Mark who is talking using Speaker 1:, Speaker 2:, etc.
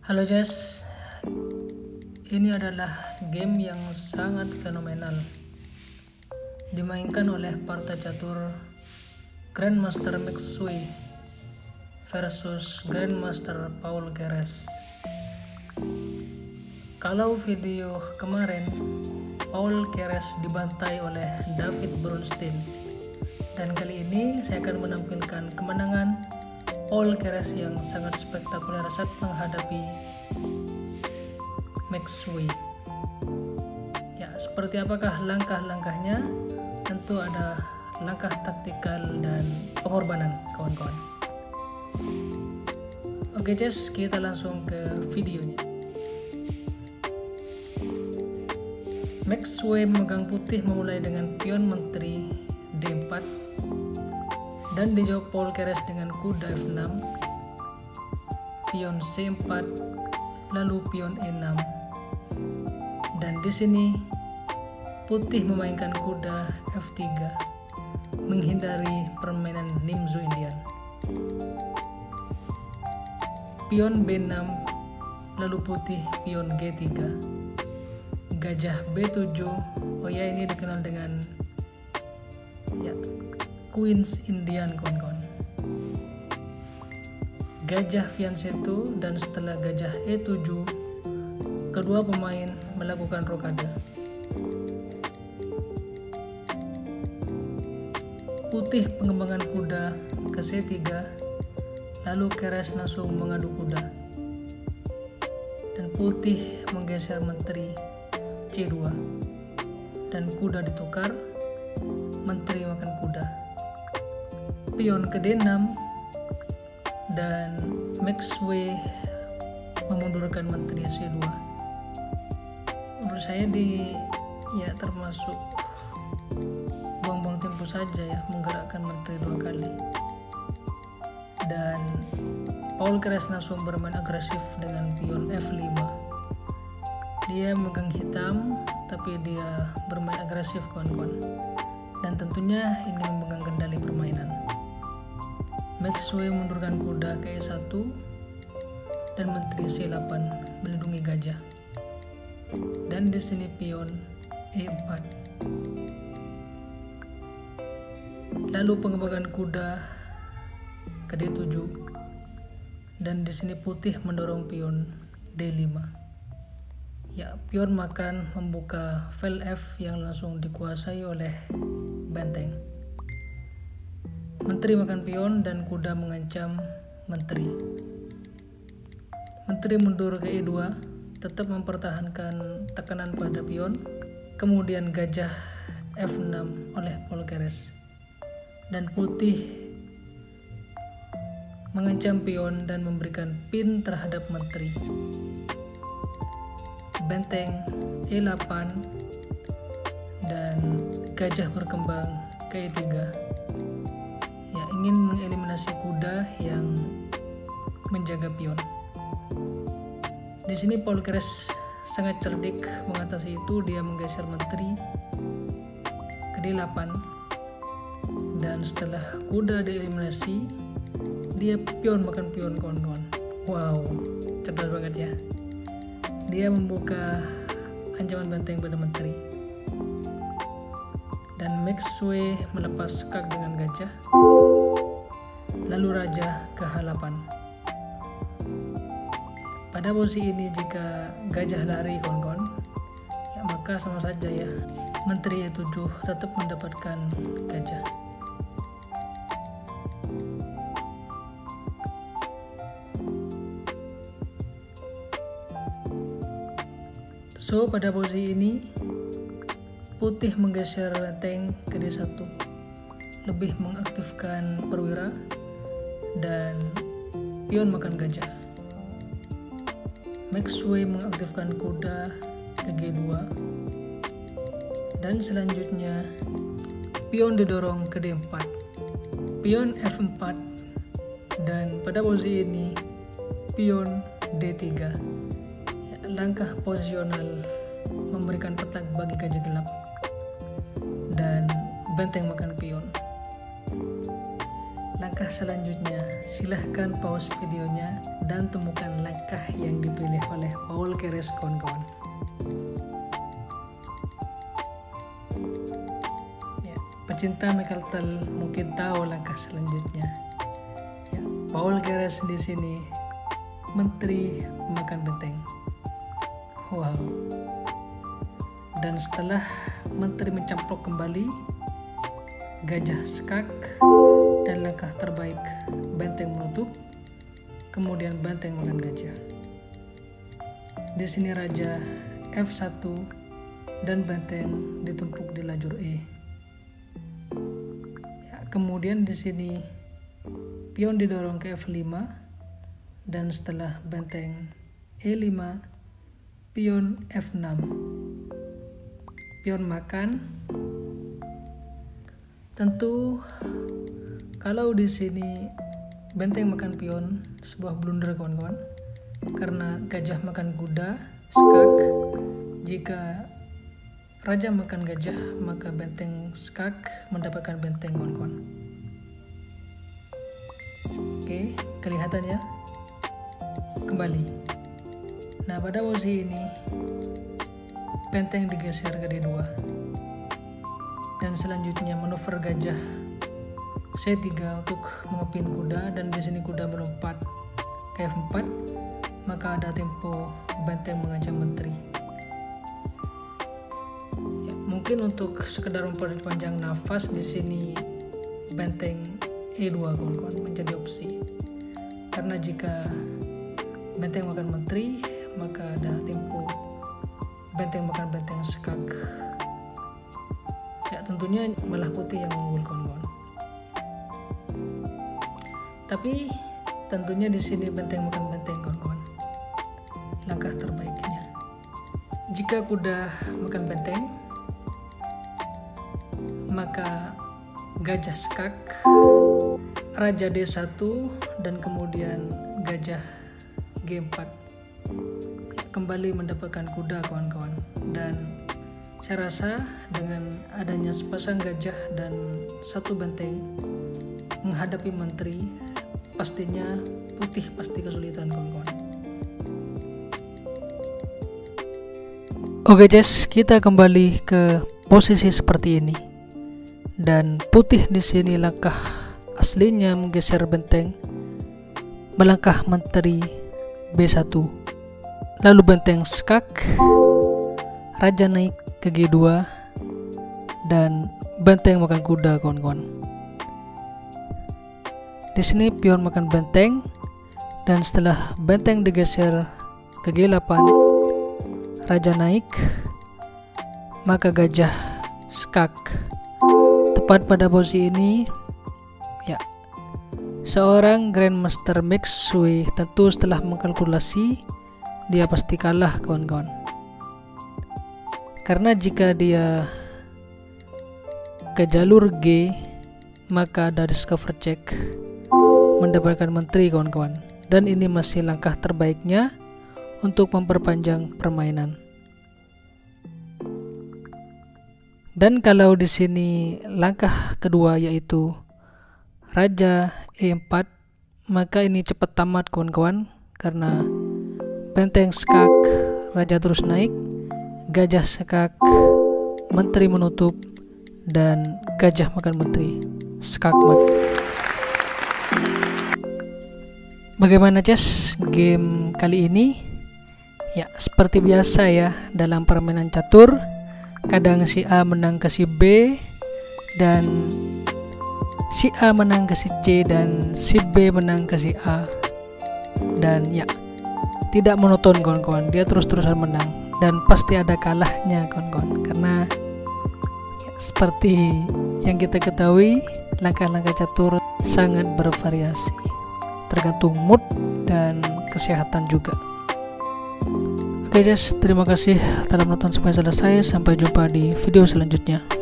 Speaker 1: Halo Jess, ini adalah game yang sangat fenomenal, dimainkan oleh partai catur Grandmaster Maxwell versus Grandmaster Paul Keres. Kalau video kemarin, Paul Keres dibantai oleh David Bronstein, dan kali ini saya akan menampilkan kemenangan Paul Keres yang sangat spektakuler saat menghadapi Maxwell. Ya, seperti apakah langkah-langkahnya? Tentu ada langkah taktikal dan pengorbanan, kawan-kawan. Oke, Jess, kita langsung ke videonya. Maxwell memegang putih memulai dengan pion menteri D4 dan dijawab Paul Keres dengan kuda F6, pion C4, lalu pion E6. Dan di sini putih memainkan kuda F3 menghindari permainan Nimzo Indian. Pion B6, lalu putih pion G3. Gajah B7, oh ya, ini dikenal dengan Queens Indian, kawan-kawan. Gajah Fianchetto, dan setelah gajah E7, kedua pemain melakukan rokade. Putih pengembangan kuda ke C3, lalu Keres langsung mengadu kuda. Dan putih menggeser menteri C2, dan kuda ditukar, menteri makan kuda. Pion ke D6, dan Maxwell memundurkan menteri C2. Menurut saya termasuk buang-buang tempo saja ya, menggerakkan menteri dua kali. Dan Paul Keres langsung bermain agresif dengan pion F5. Dia megang hitam, tapi dia bermain agresif, kawan-kawan. Dan tentunya ini memegang kendali permainan. Maxwell mundurkan kuda ke E1 dan menteri C8 melindungi gajah. Dan di sini pion E4. Lalu pengembangan kuda ke D7, dan di sini putih mendorong pion D5. Ya, pion makan membuka file F yang langsung dikuasai oleh benteng. Menteri makan pion dan kuda mengancam menteri. Menteri mundur ke E2, tetap mempertahankan tekanan pada pion. Kemudian gajah F6 oleh Paul Keres. Dan putih mengancam pion dan memberikan pin terhadap menteri. Benteng E8 dan gajah berkembang ke E3. Ya, ingin mengeliminasi kuda yang menjaga pion. Di sini Paul Keres sangat cerdik mengatasi itu. Dia menggeser menteri ke D8, dan setelah kuda dieliminasi, dia pion makan pion, kawan-kawan. Wow, cerdas banget ya. Dia membuka ancaman benteng pada menteri. Dan Maxwell melepas skak dengan gajah, lalu raja ke H8. Pada posisi ini jika gajah lari, kawan-kawan, ya maka sama saja ya, menteri E7 tetap mendapatkan gajah. So, pada posisi ini putih menggeser benteng ke D1, lebih mengaktifkan perwira, dan pion makan gajah. Maxwell mengaktifkan kuda ke G2, dan selanjutnya pion didorong ke D4, pion F4, dan pada posisi ini pion D3. Langkah posisional memberikan petak bagi gajah gelap, dan benteng makan pion. langkah selanjutnya, silahkan pause videonya dan temukan langkah yang dipilih oleh Paul Keres kawan-kawan. Ya, pecinta McAltel mungkin tahu langkah selanjutnya. Ya, Paul Keres di sini menteri makan benteng. Wow. Dan setelah menteri mencaplok kembali, gajah skak, dan langkah terbaik benteng menutup, kemudian benteng makan gajah. Di sini raja F1 dan benteng ditumpuk di lajur E. Ya, kemudian di sini pion didorong ke F5 dan setelah benteng E5, pion F6. Pion makan. Tentu kalau di sini benteng makan pion, sebuah blunder kawan-kawan, karena gajah makan kuda, skak. Jika raja makan gajah, maka benteng skak mendapatkan benteng kawan-kawan. Oke, kelihatan ya? Kembali. Nah, pada posisi ini benteng digeser ke D2. Dan selanjutnya manuver gajah C3 untuk mengepin kuda, dan di sini kuda melompat ke F4, maka ada tempo benteng mengancam menteri. Ya, mungkin untuk sekedar memperpanjang nafas, di sini benteng E2 kawan-kawan menjadi opsi. Karena jika benteng makan menteri, maka ada tempo benteng makan benteng skak. Ya, tentunya malah putih yang unggul kawan-kawan. Tapi tentunya di sini benteng makan benteng kawan-kawan. Langkah terbaiknya, jika kuda makan benteng, maka gajah skak, raja D1, dan kemudian gajah G4. Kembali mendapatkan kuda kawan-kawan. Dan saya rasa dengan adanya sepasang gajah dan satu benteng menghadapi menteri, pastinya putih pasti kesulitan kawan-kawan. Oke guys, kita kembali ke posisi seperti ini. Dan putih di sini langkah aslinya menggeser benteng, melangkah menteri B1. Lalu benteng skak, raja naik ke G2, dan benteng makan kuda kawan-kawan. Di sini pion makan benteng, dan setelah benteng digeser ke G8, raja naik, maka gajah skak. Tepat pada posisi ini, ya, seorang Grandmaster Max Shui tentu setelah mengkalkulasi, dia pasti kalah kawan-kawan. Karena jika dia ke jalur G, maka ada discover check, mendapatkan menteri kawan-kawan. Dan ini masih langkah terbaiknya untuk memperpanjang permainan. Dan kalau di sini langkah kedua yaitu raja E4, maka ini cepat tamat kawan-kawan, karena benteng skak, raja terus naik, gajah skak, menteri menutup, dan gajah makan menteri, skak mat. Bagaimana chess game kali ini? Ya, seperti biasa ya, dalam permainan catur, kadang si A menang ke si B, dan si A menang ke si C, dan si B menang ke si A. Dan ya, tidak monoton kawan-kawan, dia terus-terusan menang, dan pasti ada kalahnya kawan-kawan. Karena ya, seperti yang kita ketahui, langkah-langkah catur sangat bervariasi, tergantung mood dan kesehatan juga. Oke guys, terima kasih telah menonton sampai selesai. Sampai jumpa di video selanjutnya.